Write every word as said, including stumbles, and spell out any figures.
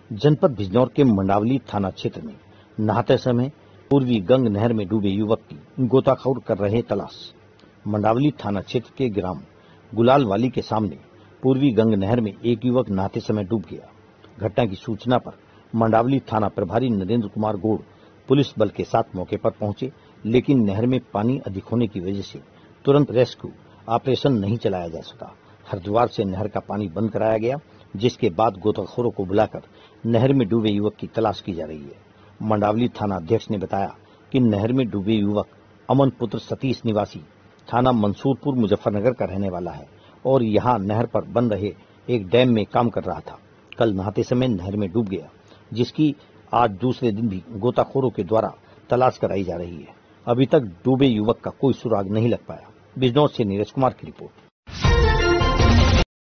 जनपद बिजनौर के मंडावली थाना क्षेत्र में नहाते समय पूर्वी गंग नहर में डूबे युवक की गोताखोर कर रहे तलाश। मंडावली थाना क्षेत्र के ग्राम गुलालवाली के सामने पूर्वी गंग नहर में एक युवक नहाते समय डूब गया। घटना की सूचना पर मंडावली थाना प्रभारी नरेंद्र कुमार गौड़ पुलिस बल के साथ मौके पर पहुंचे, लेकिन नहर में पानी अधिक होने की वजह से तुरंत रेस्क्यू ऑपरेशन नहीं चलाया जा सका। हरिद्वार से नहर का पानी बंद कराया गया, जिसके बाद गोताखोरों को बुलाकर नहर में डूबे युवक की तलाश की जा रही है। मंडावली थाना अध्यक्ष ने बताया कि नहर में डूबे युवक अमन पुत्र सतीश निवासी थाना मंसूरपुर मुजफ्फरनगर का रहने वाला है और यहां नहर पर बन रहे एक डैम में काम कर रहा था। कल नहाते समय नहर में डूब गया, जिसकी आज दूसरे दिन भी गोताखोरों के द्वारा तलाश कराई जा रही है। अभी तक डूबे युवक का कोई सुराग नहीं लग पाया। बिजनौर से नीरज कुमार की रिपोर्ट।